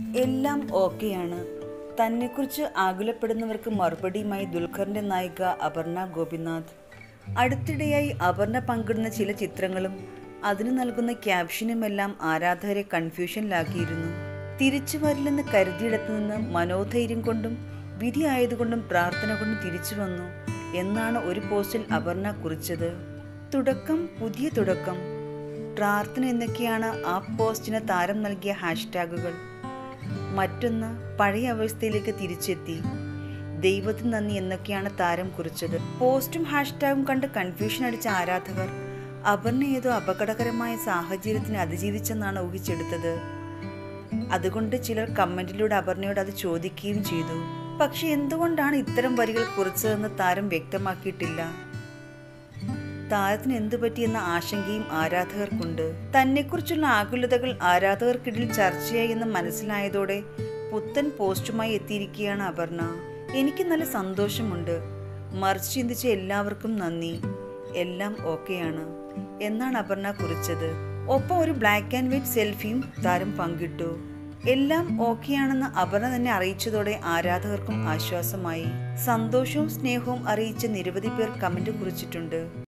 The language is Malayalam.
എല്ലാം ഓക്കെയാണ്. തന്നെക്കുറിച്ച് ആകുലപ്പെടുന്നവർക്ക് മറുപടിയുമായി ദുൽഖറിന്റെ നായിക അപർണ ഗോപിനാഥ്. അടുത്തിടെയായി അപർണ പങ്കിടുന്ന ചില ചിത്രങ്ങളും അതിന് നൽകുന്ന ക്യാപ്ഷനുമെല്ലാം ആരാധകരെ കൺഫ്യൂഷനിലാക്കിയിരുന്നു. തിരിച്ചു വരില്ലെന്ന് കരുതിയിടത്തു നിന്ന് മനോധൈര്യം കൊണ്ടും വിധി ആയതുകൊണ്ടും പ്രാർത്ഥന കൊണ്ടും തിരിച്ചു വന്നു എന്നാണ് ഒരു പോസ്റ്റിൽ അപർണ കുറിച്ചത്. തുടക്കം, പുതിയ തുടക്കം, പ്രാർത്ഥന എന്നൊക്കെയാണ് ആ പോസ്റ്റിന് താരം നൽകിയ ഹാഷ്ടാഗുകൾ. മറ്റൊന്ന്, പഴയ അവസ്ഥയിലേക്ക് തിരിച്ചെത്തി, ദൈവത്തിന് നന്ദി എന്നൊക്കെയാണ് താരം കുറിച്ചത്. പോസ്റ്റും ഹാഷ്ടാഗും കണ്ട് കൺഫ്യൂഷൻ അടിച്ച ആരാധകർ അപർണ ഏതോ അപകടകരമായ സാഹചര്യത്തിന് അതിജീവിച്ചെന്നാണ് ഊഹിച്ചെടുത്തത്. അതുകൊണ്ട് ചിലർ കമന്റിലൂടെ അപർണയോട് അത് ചോദിക്കുകയും ചെയ്തു. പക്ഷെ എന്തുകൊണ്ടാണ് ഇത്തരം വരികൾ കുറിച്ചതെന്ന് താരം വ്യക്തമാക്കിയിട്ടില്ല. താരത്തിന് എന്തു പറ്റിയെന്ന ആശങ്കയും ആരാധകർക്കുണ്ട്. തന്നെക്കുറിച്ചുള്ള ആകുലതകൾ ആരാധകർക്കിടയിൽ ചർച്ചയായി എന്ന് മനസ്സിലായതോടെ പുത്തൻ പോസ്റ്റുമായി എത്തിയിരിക്കുകയാണ് അപർണ. എനിക്ക് നല്ല സന്തോഷമുണ്ട്, മറിച്ച് ചിന്തിച്ച എല്ലാവർക്കും നന്ദി, എല്ലാം ഓക്കെയാണ് എന്നാണ് അപർണ കുറിച്ചത്. ഒപ്പം ഒരു ബ്ലാക്ക് ആൻഡ് വൈറ്റ് സെൽഫിയും താരം പങ്കിട്ടു. എല്ലാം ഓക്കെയാണെന്ന് അപർണ തന്നെ അറിയിച്ചതോടെ ആരാധകർക്കും ആശ്വാസമായി. സന്തോഷവും സ്നേഹവും അറിയിച്ച നിരവധി പേർ കമന്റ് കുറിച്ചിട്ടുണ്ട്.